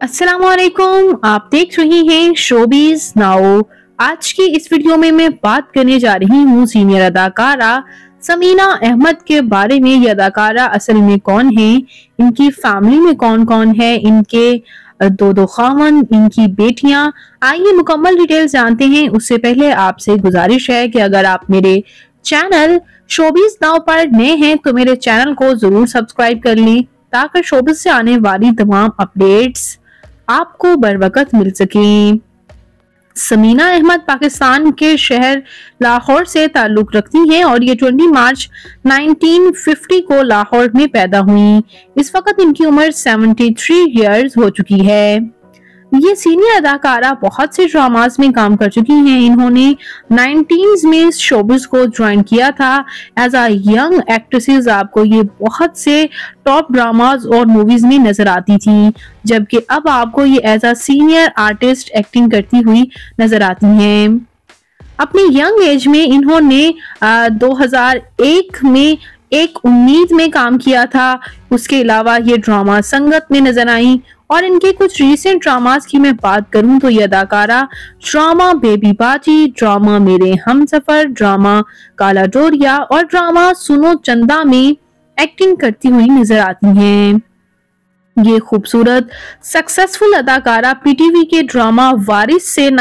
अस्सलामुअलैकुम, आप देख रही हैं शोबीज नाउ। आज की इस वीडियो में मैं बात करने जा रही हूँ सीनियर अदाकारा समीना अहमद के बारे में। ये अदाकारा असल में कौन है, इनकी फैमिली में कौन कौन है, इनके दो खामन, इनकी बेटियां। आइए मुकम्मल डिटेल जानते हैं। उससे पहले आपसे गुजारिश है कि अगर आप मेरे चैनल शोबीज नाउ पर नए हैं तो मेरे चैनल को जरूर सब्सक्राइब कर लें ताकि शोबीज से आने वाली तमाम अपडेट्स आपको बर वक्त मिल सके। समीना अहमद पाकिस्तान के शहर लाहौर से ताल्लुक रखती हैं और ये 20 मार्च 1950 को लाहौर में पैदा हुई। इस वक्त इनकी उम्र 73 इयर्स हो चुकी है। ये सीनियर अदाकारा बहुत से ड्रामास में काम कर चुकी हैं। इन्होंने 90s में शोबिस को ज्वाइन किया था एज अ यंग एक्ट्रेसेस। आपको ये बहुत से टॉप ड्रामास और मूवीज में नजर आती थी, जबकि अब आपको ये as a senior artist acting करती हुई नजर आती हैं। अपनी यंग एज में इन्होंने 2001 में एक उम्मीद में काम किया था। उसके अलावा ये ड्रामा संगत में नजर आई। और इनके कुछ रीसेंट ड्रामास की मैं बात करूं तो ये अदाकारा ड्रामा बेबी बाजी, ड्रामा मेरे हमसफर, ड्रामा काला डोरिया और ड्रामा सुनो चंदा में एक्टिंग करती हुई नजर आती हैं। ये खूबसूरत सक्सेसफुल अदाकारा पीटीवी के ड्रामा वारिस से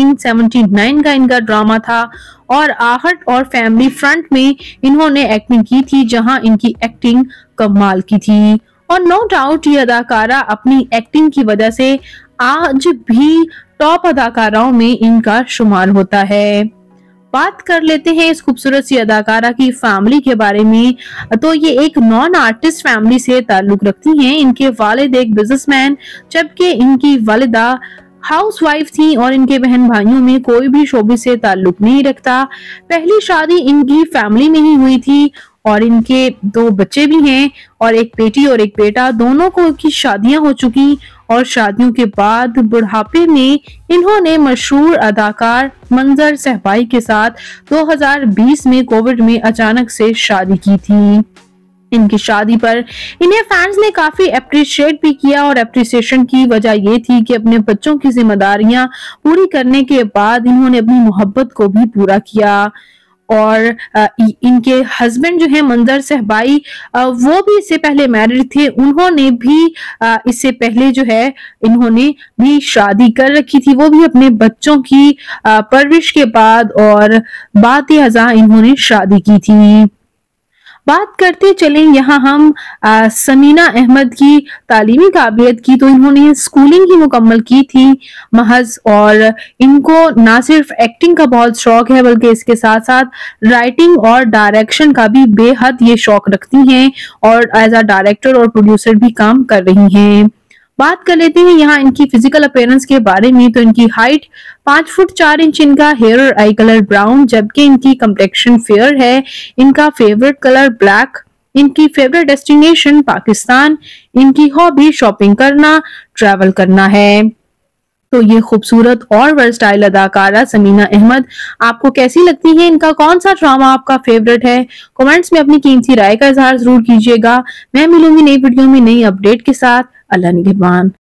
1979 का इनका ड्रामा था और आहट और फैमिली फ्रंट में इन्होंने एक्टिंग की थी, जहां इनकी एक्टिंग कमाल की थी। और नो डाउट ये अदाकारा अपनी एक्टिंग की वजह से आज भी टॉप अदाकाराओं में इनका शुमार होता है। बात कर लेते हैं इस खूबसूरत सी अदाकारा की फैमिली के बारे में। तो ये एक नॉन आर्टिस्ट फैमिली से ताल्लुक रखती हैं। इनके वालिद एक बिजनेसमैन जबकि इनकी वालिदा हाउसवाइफ थी और इनके बहन भाइयों में कोई भी शोबे से ताल्लुक नहीं रखता। पहली शादी इनकी फैमिली में ही हुई थी और इनके 2 बच्चे भी हैं और एक बेटी और एक बेटा। दोनों को की शादियां हो चुकी और शादियों के बाद बुढ़ापे में इन्होंने मशहूर अदाकार मंजर सहबाई के साथ 2020 में कोविड में अचानक से शादी की थी। इनकी शादी पर इन्हें फैंस ने काफी अप्रिशिएट भी किया और अप्रिसिएशन की वजह ये थी कि अपने बच्चों की जिम्मेदारियां पूरी करने के बाद इन्होंने अपनी मोहब्बत को भी पूरा किया। और इनके हस्बैंड जो है मंजर सहबाई, वो भी इससे पहले मैरिड थे। उन्होंने भी इससे पहले जो है इन्होंने भी शादी कर रखी थी, वो भी अपने बच्चों की परवरिश के बाद और बात-ए-अज़ा इन्होंने शादी की थी। बात करते चलें यहाँ हम समीना अहमद की तालीमी काबिलियत की। तो इन्होंने स्कूलिंग ही मुकम्मल की थी महज, और इनको ना सिर्फ एक्टिंग का बहुत शौक है बल्कि इसके साथ साथ राइटिंग और डायरेक्शन का भी बेहद ये शौक रखती हैं और एज अ डायरेक्टर और प्रोड्यूसर भी काम कर रही हैं। बात कर लेते हैं यहाँ इनकी फिजिकल अपीयरेंस के बारे में। तो इनकी हाइट 5 फुट 4 इंच, इनका हेयर और आई कलर ब्राउन, जबकि इनकी कम्प्लेक्शन फेयर है। इनका फेवरेट कलर ब्लैक, इनकी फेवरेट डेस्टिनेशन पाकिस्तान, इनकी हॉबी शॉपिंग करना, ट्रैवल करना है। तो ये खूबसूरत और वर्सटाइल अदाकारा समीना अहमद आपको कैसी लगती है? इनका कौन सा ड्रामा आपका फेवरेट है? कमेंट्स में अपनी कीमती राय का इजहार जरूर कीजिएगा। मैं मिलूंगी नई वीडियो में नई अपडेट के साथ। अल्लाह निगहबान।